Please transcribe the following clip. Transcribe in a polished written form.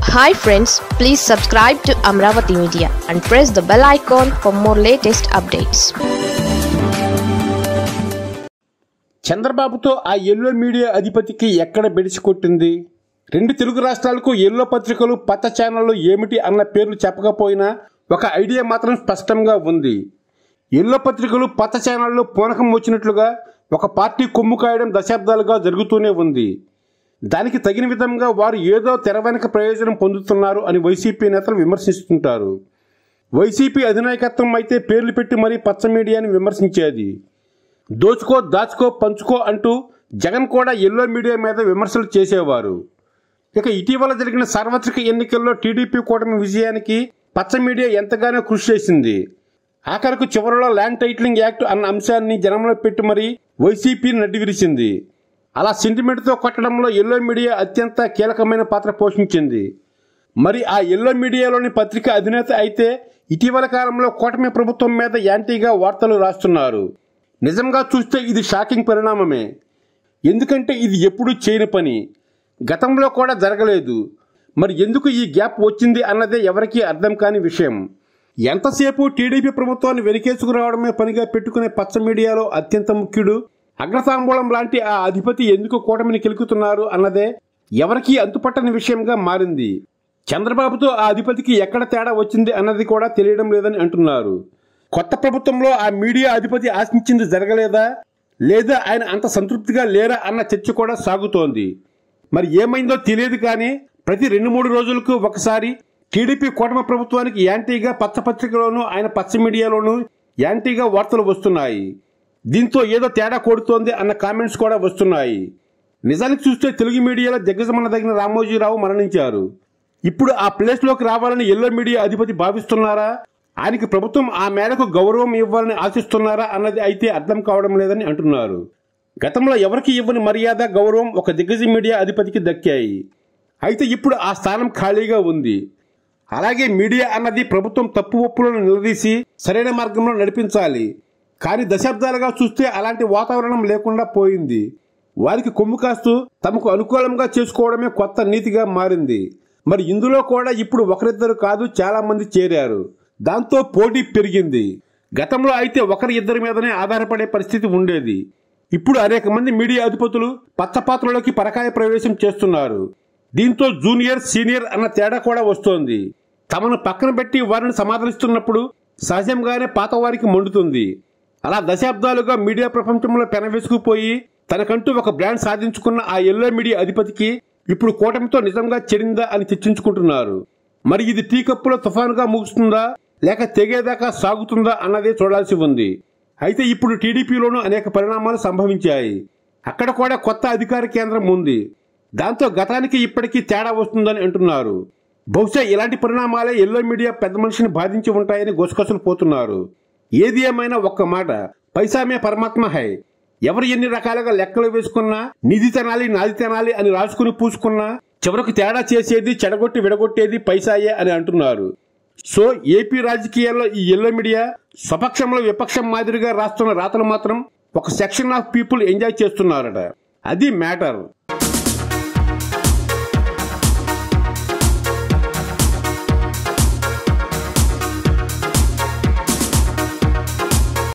Hi friends, please subscribe to Amravati Media and press the bell icon for more latest updates. చంద్రబాబుతో ఆ yellow media అధిపతికి ఎక్కడ బెడిసి కొట్టింది? రెండు తెలుగు రాష్ట్రాలకు ఎల్లో పత్రికలు పచ్చ ఛానళ్లు ఏమిటి అన్న పేర్లు చెప్పకపోయినా ఒక ఐడియా మాత్రం స్పష్టంగా ఉంది. ఎల్లో పత్రికలు పచ్చ ఛానళ్లు పూనకం వచ్చినట్లుగా ఒక పార్టీ కొమ్ము కాయడం దశాబ్దాలుగా జరుగుతూనే ఉంది. దానికి తగిన విధంగా వారు ఏదో తెర వెనక ప్రయోజనం పొందుతున్నారు అని వైసీపీ నేతలు విమర్శిస్తుంటారు. వైసీపీ అధినాయకత్వం అయితే పేర్లు పెట్టి మరీ పచ్చ మీడియాని విమర్శించేది. దోచుకో దాచుకో పంచుకో అంటూ జగన్ కూడా ఎల్లో మీడియా మీద విమర్శలు చేసేవారు. ఇక ఇటీవల జరిగిన సార్వత్రిక ఎన్నికల్లో టీడీపీ కూటమి విజయానికి పచ్చ మీడియా ఎంతగానో కృషి చేసింది. ఆఖరకు చివరిలో ల్యాండ్ టైటిలింగ్ యాక్ట్ అన్న అంశాన్ని జనంలో పెట్టి మరీ వైసీపీని నడ్డివిరిచింది. అలా సెంటిమెంట్తో కొట్టడంలో ఎల్లో మీడియా అత్యంత కీలకమైన పాత్ర పోషించింది. మరి ఆ ఎల్లో మీడియాలోని పత్రిక అధినేత అయితే ఇటీవల కాలంలో కూటమి ప్రభుత్వం మీద యాంటీగా వార్తలు రాస్తున్నారు. నిజంగా చూస్తే ఇది షాకింగ్ పరిణామమే. ఎందుకంటే ఇది ఎప్పుడూ చేయని పని, గతంలో కూడా జరగలేదు. మరి ఎందుకు ఈ గ్యాప్ వచ్చింది అన్నదే ఎవరికీ అర్థం కాని విషయం. ఎంతసేపు టీడీపీ ప్రభుత్వాన్ని వెనకేసుకురావడమే పనిగా పెట్టుకునే పచ్చ మీడియాలో అత్యంత ముఖ్యుడు, అగ్రతాంబూలం లాంటి ఆ అధిపతి ఎందుకు కూటమిని కెలుకుతున్నారు అన్నదే ఎవరికీ అంతుపట్టని విషయంగా మారింది. చంద్రబాబుతో ఆ అధిపతికి ఎక్కడ తేడా వచ్చింది అన్నది కూడా తెలియడం లేదని అంటున్నారు. కొత్త ప్రభుత్వంలో ఆ మీడియా అధిపతి ఆశించింది జరగలేదా, లేదా ఆయన అంత సంతృప్తిగా లేరా అన్న చర్చ కూడా సాగుతోంది. మరి ఏమైందో తెలియదు కానీ ప్రతి 2-3 రోజులకు ఒకసారి టీడీపీ కూటమి ప్రభుత్వానికి యాంటీగా పచ్చ పత్రికలోనూ ఆయన పచ్చ మీడియాలోనూ యాంటీగా వార్తలు వస్తున్నాయి. దీంతో ఏదో తేడా కొడుతోంది అన్న కామెంట్స్ కూడా వస్తున్నాయి. నిజానికి చూస్తే తెలుగు మీడియాలో దిగ్గజమనదగిన రామోజీరావు మరణించారు. ఇప్పుడు ఆ ప్లేస్లోకి రావాలని ఎల్లో మీడియా అధిపతి భావిస్తున్నారా, ఆయనకి ప్రభుత్వం ఆ మేరకు గౌరవం ఇవ్వాలని ఆశిస్తున్నారా అన్నది అయితే అర్థం కావడం లేదని అంటున్నారు. గతంలో ఎవరికి ఇవ్వని మర్యాద గౌరవం ఒక దిగ్గజ మీడియా అధిపతికి దక్కాయి. అయితే ఇప్పుడు ఆ స్థానం ఖాళీగా ఉంది. అలాగే మీడియా అన్నది ప్రభుత్వం తప్పు ఒప్పులను నిలదీసి సరైన మార్గంలో నడిపించాలి. కానీ దశాబ్దాలుగా చూస్తే అలాంటి వాతావరణం లేకుండా పోయింది. వారికి కొమ్ము కాస్తూ తమకు అనుకూలంగా చేసుకోవడమే కొత్త నీతిగా మారింది. మరి ఇందులో కూడా ఇప్పుడు ఒకరిద్దరు కాదు, చాలా మంది చేరారు. దాంతో పోటీ పెరిగింది. గతంలో అయితే ఒకరి ఇద్దరి మీదనే ఆధారపడే పరిస్థితి ఉండేది. ఇప్పుడు అనేక మంది మీడియా అధిపతులు పచ్చపాత్రలోకి పరకాయ ప్రవేశం చేస్తున్నారు. దీంతో జూనియర్ సీనియర్ అన్న తేడా కూడా వస్తోంది. తమను పక్కన పెట్టి వారిని సమాధానిస్తున్నప్పుడు సహజంగానే పాత వారికి మండుతుంది. అలా దశాబ్దాలుగా మీడియా ప్రపంచంలో పెనవేసుకుపోయి తనకంటూ ఒక బ్రాండ్ సాధించుకున్న ఆ ఎల్లో మీడియా అధిపతికి ఇప్పుడు కూటమితో నిజంగా చెడిందా అని చర్చించుకుంటున్నారు. మరి ఇది టీ కప్పులో తుఫానుగా ముగుస్తుందా, లేక తెగేదాకా సాగుతుందా అన్నదే చూడాల్సి ఉంది. అయితే ఇప్పుడు టీడీపీలోనూ అనేక పరిణామాలు సంభవించాయి. అక్కడ కూడా కొత్త అధికార కేంద్రం ఉంది. దాంతో గతానికి ఇప్పటికీ తేడా వస్తుందని అంటున్నారు. బహుశా ఇలాంటి పరిణామాలే ఎల్లో మీడియా పెద్ద మనిషిని బాధించి ఉంటాయని గుసగుసలు పోతున్నారు. ఏది ఏమైనా ఒక్క మాట, పైసామే పరమాత్మ హై. ఎవరు ఎన్ని రకాలుగా లెక్కలు వేసుకున్నా, నిధి తినాలి నాది తినాలి అని రాసుకుని పూసుకున్నా చివరకు తేడా చేసేది, చెడగొట్టి విడగొట్టేది పైసాయే అని అంటున్నారు. సో ఏపీ రాజకీయాల్లో ఈ ఎల్లో మీడియా స్వపక్షంలో విపక్షం మాదిరిగా రాస్తున్న రాతలు మాత్రం ఒక సెక్షన్ ఆఫ్ పీపుల్ ఎంజాయ్ చేస్తున్నారట. అది మ్యాటర్.